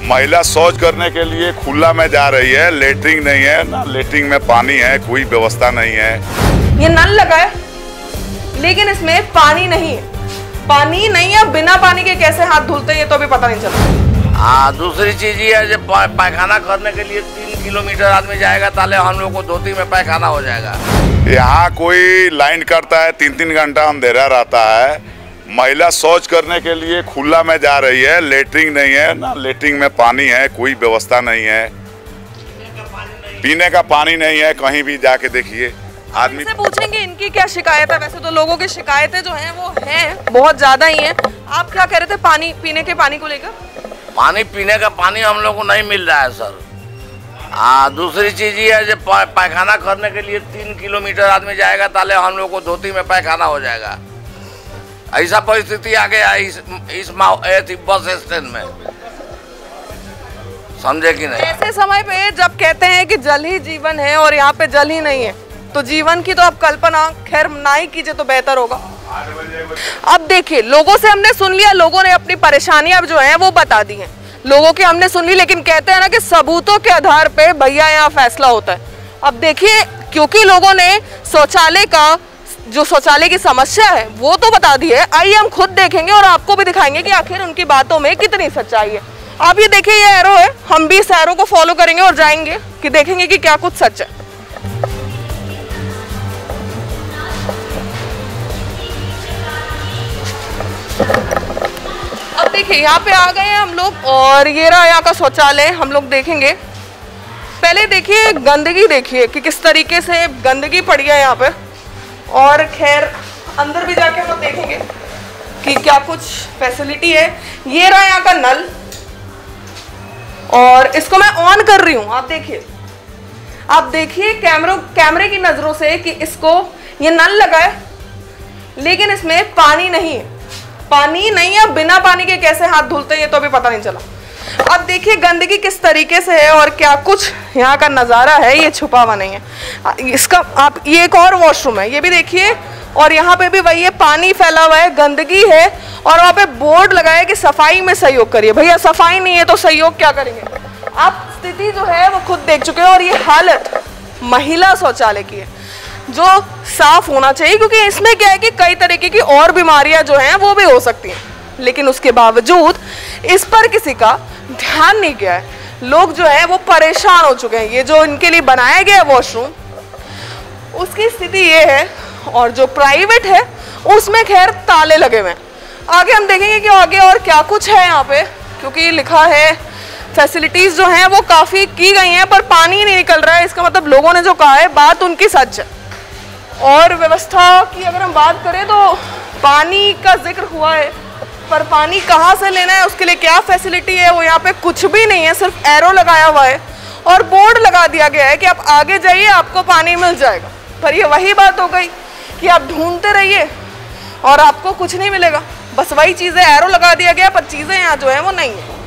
महिला शौच करने के लिए खुला में जा रही है, लेटरिन नहीं है ना, लेटरिन में पानी है, कोई व्यवस्था नहीं है। ये नल लगा है लेकिन इसमें पानी नहीं है, पानी नहीं है। बिना पानी के कैसे हाथ धुलते ये तो अभी पता नहीं चला। हाँ, दूसरी चीज ये है जब पैखाना करने के लिए 3 किलोमीटर आदमी जाएगा ताले हम लोग को धोती में पैखाना हो जाएगा। यहाँ कोई लाइन करता है, 3-3 घंटा अंधेरा रहता है। महिला शौच करने के लिए खुला में जा रही है, लेटरिन नहीं है ना, लेटरिन में पानी है, कोई व्यवस्था नहीं है, पीने का पानी नहीं है। कहीं भी जाके देखिए आदमी से पूछेंगे इनकी क्या शिकायत है। वैसे तो लोगों की शिकायतें जो हैं वो हैं बहुत ज्यादा ही हैं। आप क्या कह रहे थे पानी पीने के पानी को लेकर? पानी पीने का पानी हम लोग को नहीं मिल रहा है सर। हाँ, दूसरी चीज ये है जब पैखाना करने के लिए 3 किलोमीटर आदमी जाएगा ताले हम लोग को धोती में पैखाना हो जाएगा। ऐसा परिस्थिति आ गया इस बस स्टैंड में, समझे कि नहीं? ऐसे समय पे जब कहते हैं कि जल ही जीवन है और यहाँ पे जल ही नहीं है तो जीवन की तो आप कल्पना खैर ना ही कीजिए तो बेहतर होगा। अब देखिए, लोगों से हमने सुन लिया, लोगों ने अपनी परेशानियां जो हैं वो बता दी हैं, लोगों की हमने सुन ली, लेकिन कहते हैं ना कि सबूतों के आधार पे भैया यहाँ फैसला होता है। अब देखिए, क्योंकि लोगों ने शौचालय की समस्या है वो तो बता दी है, आइए हम खुद देखेंगे और आपको भी दिखाएंगे कि आखिर उनकी बातों में कितनी सच्चाई है। आप ये देखिए, ये एरो है, हम भी इस एरो को फॉलो करेंगे और जाएंगे कि देखेंगे कि क्या कुछ सच है। अब देखिए, यहाँ पे आ गए हैं हम लोग और ये रहा यहाँ का शौचालय, हम लोग देखेंगे। पहले देखिए गंदगी, देखिए कि किस तरीके से गंदगी पड़ी है यहाँ पे, और खैर अंदर भी जाके हम लोग देखेंगे कि क्या कुछ फैसिलिटी है। ये रहा यहाँ का नल और इसको मैं ऑन कर रही हूँ। आप देखिए कैमरे की नजरों से कि इसको, ये नल लगा है लेकिन इसमें पानी नहीं है, पानी नहीं है। बिना पानी के कैसे हाथ धुलते ये तो अभी पता नहीं चला। अब देखिए गंदगी किस तरीके से है और क्या कुछ यहाँ का नज़ारा है, ये छुपा हुआ नहीं है। इसका आप, ये एक और वॉशरूम है, ये भी देखिए, और यहाँ पे भी वही है, पानी फैला हुआ है, गंदगी है और वहाँ पे बोर्ड लगा है कि सफाई में सहयोग करिए। भैया सफाई नहीं है तो सहयोग क्या करेंगे? आप स्थिति जो है वो खुद देख चुके हैं और ये हालत महिला शौचालय की है जो साफ होना चाहिए, क्योंकि इसमें क्या है कि कई तरीके की और बीमारियां जो हैं वो भी हो सकती हैं, लेकिन उसके बावजूद इस पर किसी का ध्यान नहीं गया है। लोग जो है वो परेशान हो चुके हैं। ये जो इनके लिए बनाया गया वॉशरूम, उसकी स्थिति ये है, और जो प्राइवेट है उसमें खैर ताले लगे हुए हैं। आगे हम देखेंगे कि आगे और क्या कुछ है यहाँ पे, क्योंकि लिखा है फैसिलिटीज जो हैं वो काफ़ी की गई हैं पर पानी नहीं निकल रहा है। इसका मतलब लोगों ने जो कहा है बात उनकी सच है। और व्यवस्था की अगर हम बात करें तो पानी का जिक्र हुआ है, पर पानी कहाँ से लेना है, उसके लिए क्या फैसिलिटी है, वो यहाँ पे कुछ भी नहीं है। सिर्फ एरो लगाया हुआ है और बोर्ड लगा दिया गया है कि आप आगे जाइए आपको पानी मिल जाएगा। पर ये वही बात हो गई कि आप ढूंढते रहिए और आपको कुछ नहीं मिलेगा। बस वही चीज़ें, एरो लगा दिया गया पर चीज़ें यहाँ जो है वो नहीं है।